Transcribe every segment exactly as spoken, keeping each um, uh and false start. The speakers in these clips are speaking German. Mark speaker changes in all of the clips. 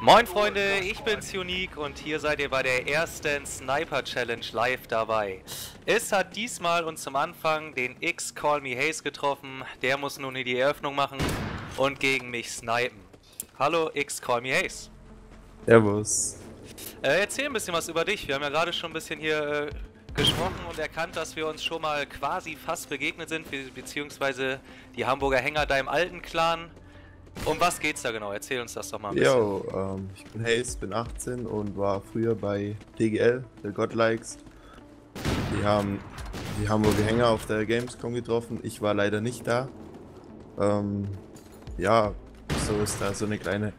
Speaker 1: Moin Freunde, ich bin's Unique und hier seid ihr bei der ersten Sniper Challenge live dabei. Es hat diesmal und zum Anfang den X Call Me Haze getroffen, der muss nun die Eröffnung machen und gegen mich snipen. Hallo X Call Me Haze.
Speaker 2: Servus.
Speaker 1: Äh, erzähl ein bisschen was über dich, wir haben ja gerade schon ein bisschen hier äh, gesprochen und erkannt, dass wir uns schon mal quasi fast begegnet sind, be beziehungsweise die Hamburger Hänger deinem alten Clan. Um was geht's da genau? Erzähl uns das doch mal ein bisschen.
Speaker 2: Jo, ähm, ich bin Haze, bin achtzehn und war früher bei T G L, der Godlikes. Die haben die Hamburger Hänger auf der Gamescom getroffen, ich war leider nicht da. Ähm, ja, so ist da so eine kleine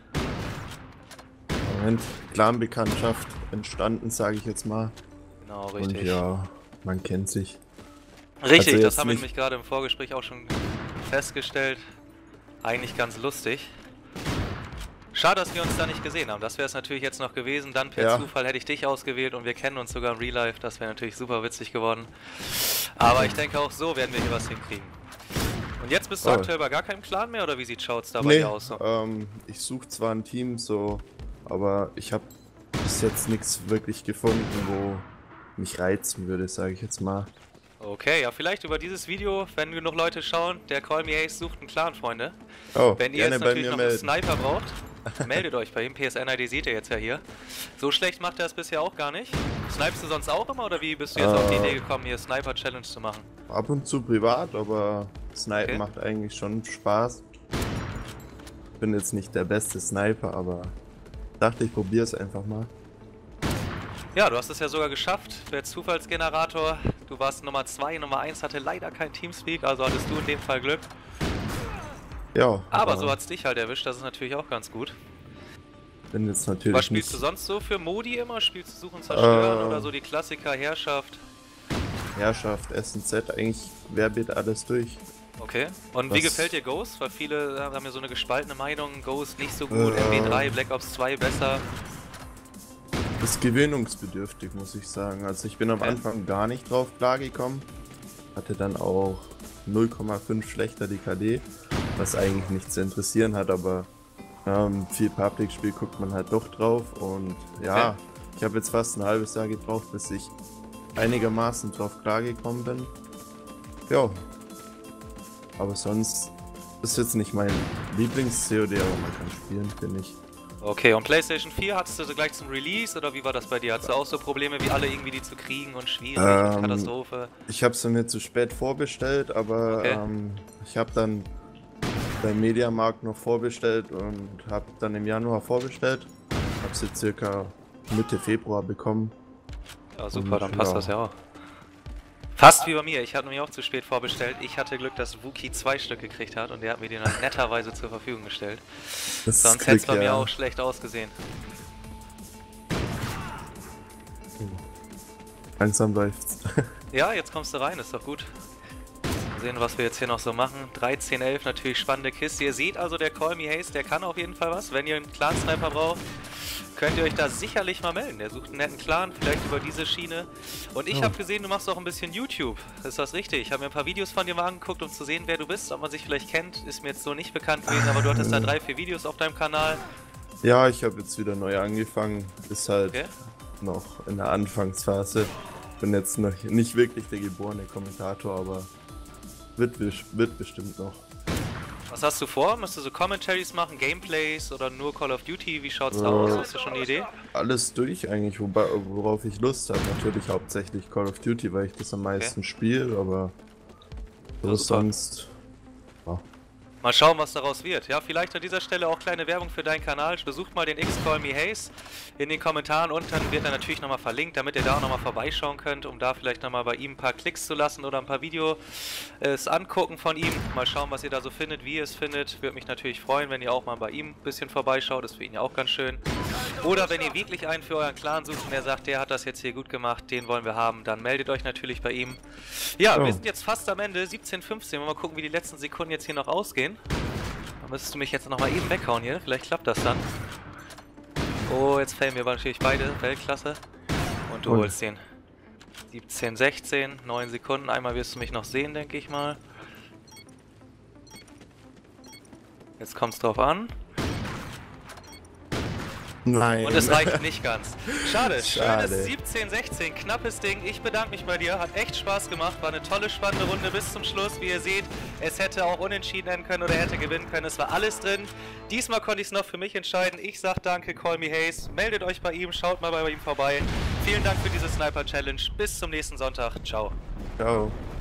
Speaker 2: Moment, Clan-Bekanntschaft entstanden, sage ich jetzt mal.
Speaker 1: Genau, richtig.
Speaker 2: Und ja, man kennt sich.
Speaker 1: Richtig,
Speaker 2: Also
Speaker 1: das haben wir
Speaker 2: nicht...
Speaker 1: nämlich gerade im Vorgespräch auch schon festgestellt. Eigentlich ganz lustig. Schade, dass wir uns da nicht gesehen haben. Das wäre es natürlich jetzt noch gewesen. Dann per
Speaker 2: Ja.
Speaker 1: Zufall hätte ich dich ausgewählt und wir kennen uns sogar im Real Life. Das wäre natürlich super witzig geworden. Aber ich denke auch so werden wir hier was hinkriegen. Und jetzt bist du
Speaker 2: Oh.
Speaker 1: aktuell bei gar keinem Clan mehr oder wie sieht Shouts da bei
Speaker 2: Nee,
Speaker 1: dir aus? So?
Speaker 2: ähm, ich suche zwar ein Team, so, aber ich habe bis jetzt nichts wirklich gefunden, wo mich reizen würde, sage ich jetzt mal.
Speaker 1: Okay, ja vielleicht über dieses Video, wenn genug Leute schauen, der Call Me Ace sucht einen Clan, Freunde.
Speaker 2: Oh,
Speaker 1: Wenn ihr
Speaker 2: gerne
Speaker 1: jetzt
Speaker 2: bei
Speaker 1: natürlich
Speaker 2: mir
Speaker 1: noch einen
Speaker 2: melden.
Speaker 1: Sniper braucht, meldet euch bei ihm. P S N I D seht ihr jetzt ja hier. So schlecht macht er es bisher auch gar nicht. Snipest du sonst auch immer oder wie bist du jetzt
Speaker 2: Äh,
Speaker 1: auf die Idee gekommen, hier Sniper Challenge zu machen?
Speaker 2: Ab und zu privat, aber Snipen
Speaker 1: Okay.
Speaker 2: macht eigentlich schon Spaß. Bin jetzt nicht der beste Sniper, aber dachte ich probiere es einfach mal.
Speaker 1: Ja, du hast es ja sogar geschafft. Der Zufallsgenerator. Du warst Nummer zwei, Nummer eins hatte leider kein Teamspeak, also hattest du in dem Fall Glück.
Speaker 2: Ja,
Speaker 1: Aber so hat's dich halt erwischt, das ist natürlich auch ganz gut.
Speaker 2: bin jetzt natürlich
Speaker 1: Was spielst
Speaker 2: nicht
Speaker 1: du sonst so für Modi immer? Spielst du Suchen Zerstören
Speaker 2: Äh.
Speaker 1: oder so die Klassiker Herrschaft?
Speaker 2: Herrschaft, S und Z, eigentlich querbeet alles durch.
Speaker 1: Okay. Und wie
Speaker 2: Was-
Speaker 1: gefällt dir Ghost? Weil viele haben ja so eine gespaltene Meinung. Ghost nicht so gut, M W drei, Black Ops zwei besser.
Speaker 2: Ist gewöhnungsbedürftig, muss ich sagen. Also ich bin am
Speaker 1: Okay.
Speaker 2: Anfang gar nicht drauf klargekommen. Hatte dann auch null Komma fünf schlechter D K D, was eigentlich nichts zu interessieren hat, aber ähm, viel Public-Spiel guckt man halt doch drauf und ja,
Speaker 1: Okay.
Speaker 2: ich habe jetzt fast ein halbes Jahr gebraucht, bis ich einigermaßen drauf klargekommen bin. Ja, aber sonst ist jetzt nicht mein Lieblings-C O D, aber man kann spielen, finde ich.
Speaker 1: Okay, und PlayStation vier hattest du so gleich zum Release oder wie war das bei dir? Hattest du auch so Probleme wie alle irgendwie die zu kriegen und schwierig und
Speaker 2: Ähm,
Speaker 1: Katastrophe?
Speaker 2: Ich habe es mir zu spät vorbestellt, aber
Speaker 1: Okay.
Speaker 2: ähm, ich habe dann beim Mediamarkt noch vorbestellt und habe dann im Januar vorbestellt. Habe sie circa Mitte Februar bekommen.
Speaker 1: Ja super,
Speaker 2: und
Speaker 1: dann passt
Speaker 2: ja.
Speaker 1: das ja auch. Fast wie bei mir, ich hatte nämlich auch zu spät vorbestellt. Ich hatte Glück, dass Wookie zwei Stück gekriegt hat und der hat mir die dann netterweise zur Verfügung gestellt.
Speaker 2: Das ist
Speaker 1: Sonst hätte es
Speaker 2: Glück,
Speaker 1: bei mir
Speaker 2: ja.
Speaker 1: auch schlecht ausgesehen.
Speaker 2: Langsam läuft's.
Speaker 1: Ja, jetzt kommst du rein, ist doch gut. Mal sehen, was wir jetzt hier noch so machen. dreizehn elf, natürlich spannende Kiste. Ihr seht also, der Call Me Haze, der kann auf jeden Fall was. Wenn ihr einen Clan-Sniper braucht, könnt ihr euch da sicherlich mal melden. Der sucht einen netten Clan, vielleicht über diese Schiene. Und ich
Speaker 2: Oh.
Speaker 1: habe gesehen, du machst auch ein bisschen YouTube. Ist das richtig? Ich habe mir ein paar Videos von dir mal angeguckt, um zu sehen, wer du bist. Ob man sich vielleicht kennt, ist mir jetzt so nicht bekannt gewesen. Aber du hattest da drei, vier Videos auf deinem Kanal.
Speaker 2: Ja, ich habe jetzt wieder neu angefangen. Ist halt
Speaker 1: Okay.
Speaker 2: noch in der Anfangsphase. Bin jetzt noch nicht wirklich der geborene Kommentator, aber wird, wisch- wird bestimmt noch.
Speaker 1: Was hast du vor? Musst du so Commentaries machen, Gameplays oder nur Call of Duty? Wie schaut's da
Speaker 2: Äh,
Speaker 1: aus? Hast du schon eine Idee?
Speaker 2: Alles durch eigentlich, wobei, worauf ich Lust habe. Natürlich hauptsächlich Call of Duty, weil ich das am meisten spiele, aber so
Speaker 1: Ja, super.
Speaker 2: sonst.
Speaker 1: Mal schauen, was daraus wird. Ja, vielleicht an dieser Stelle auch kleine Werbung für deinen Kanal. Besucht mal den X Call Me Haze in den Kommentaren und dann wird er natürlich nochmal verlinkt, damit ihr da auch nochmal vorbeischauen könnt, um da vielleicht nochmal bei ihm ein paar Klicks zu lassen oder ein paar Videos angucken von ihm. Mal schauen, was ihr da so findet, wie ihr es findet. Würde mich natürlich freuen, wenn ihr auch mal bei ihm ein bisschen vorbeischaut. Das ist für ihn ja auch ganz schön. Oder wenn ihr wirklich einen für euren Clan sucht und der sagt, der hat das jetzt hier gut gemacht, den wollen wir haben, dann meldet euch natürlich bei ihm. Ja,
Speaker 2: Oh.
Speaker 1: wir sind jetzt fast am Ende, siebzehn fünfzehn. Mal gucken, wie die letzten Sekunden jetzt hier noch ausgehen. Da müsstest du mich jetzt nochmal eben weghauen hier. Vielleicht klappt das dann. Oh, jetzt fällen mir aber natürlich beide. Weltklasse. Und du
Speaker 2: Und?
Speaker 1: holst den. siebzehn sechzehn. neun Sekunden. Einmal wirst du mich noch sehen, denke ich mal. Jetzt kommt's drauf an.
Speaker 2: Nein.
Speaker 1: Und es reicht nicht ganz. Schade,
Speaker 2: Schade.
Speaker 1: schönes siebzehn sechzehn, knappes Ding. Ich bedanke mich bei dir, hat echt Spaß gemacht, war eine tolle, spannende Runde bis zum Schluss. Wie ihr seht, es hätte auch unentschieden enden können oder hätte gewinnen können, es war alles drin. Diesmal konnte ich es noch für mich entscheiden. Ich sag danke, Call Me Haze, meldet euch bei ihm, schaut mal bei ihm vorbei. Vielen Dank für diese Sniper Challenge, bis zum nächsten Sonntag, ciao.
Speaker 2: Ciao.